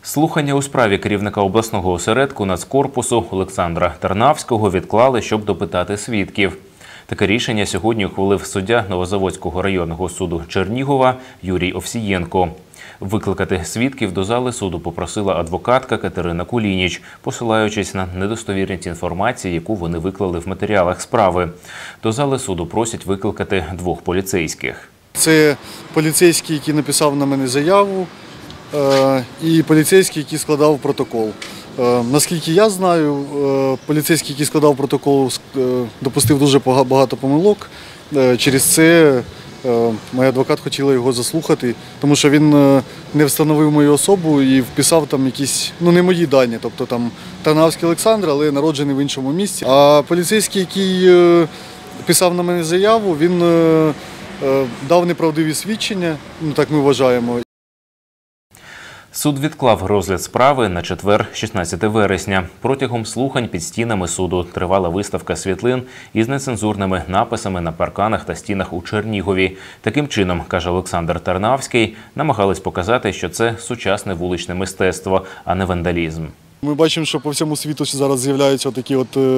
Слухання у справі керівника обласного осередку Нацкорпусу Олександра Тарнавського відклали, щоб допитати свідків. Таке рішення сьогодні ухвалив суддя Новозаводського районного суду Чернігова Юрій Овсієнко. Викликати свідків до зали суду попросила адвокатка Катерина Кулініч, посилаючись на недостовірність інформації, яку вони виклали в матеріалах справи. До зали суду просять викликати двох поліцейських. Це поліцейський, який написав на мене заяву, і поліцейський, який складав протокол. Наскільки я знаю, поліцейський, який складав протокол, допустив дуже багато помилок. Через це моя адвокат хотіла його заслухати, тому що він не встановив мою особу і вписав там якісь, не мої дані, тобто там Тарнавський Олександр, але народжений в іншому місці. А поліцейський, який писав на мене заяву, він дав неправдиві свідчення, так ми вважаємо. Суд відклав розгляд справи на четвер, 16 вересня. Протягом слухань під стінами суду тривала виставка світлин із нецензурними написами на парканах та стінах у Чернігові. Таким чином, каже Олександр Тарнавський, намагались показати, що це сучасне вуличне мистецтво, а не вандалізм. Ми бачимо, що по всьому світу зараз з'являються такі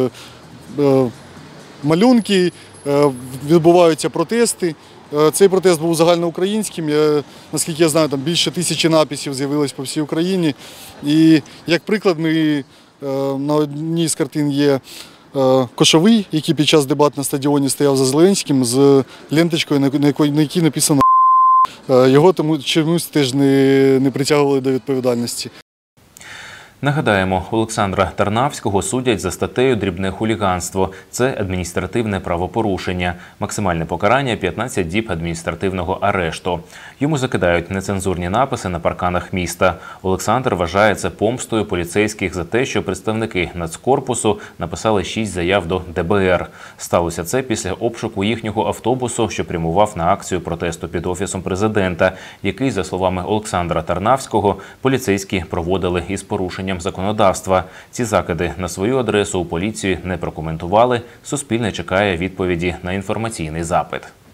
малюнки, відбуваються протести. Цей протест був загальноукраїнським. Наскільки я знаю, там більше 1000 написів з'явилось по всій Україні. І як приклад, на одній з картин є Кошовий, який під час дебат на стадіоні стояв за Зеленським з ленточкою, на якій написано «Х». Його тому чомусь теж не притягували до відповідальності. Нагадаємо, Олександра Тарнавського судять за статтею «Дрібне хуліганство». Це адміністративне правопорушення. Максимальне покарання – 15 діб адміністративного арешту. Йому закидають нецензурні написи на парканах міста. Олександр вважає це помстою поліцейських за те, що представники Нацкорпусу написали 6 заяв до ДБР. Сталося це після обшуку їхнього автобусу, що прямував на акцію протесту під Офісом Президента, який, за словами Олександра Тарнавського, поліцейські проводили із порушенням законодавства. Ці закиди на свою адресу у поліції не прокоментували. Суспільне чекає відповіді на інформаційний запит.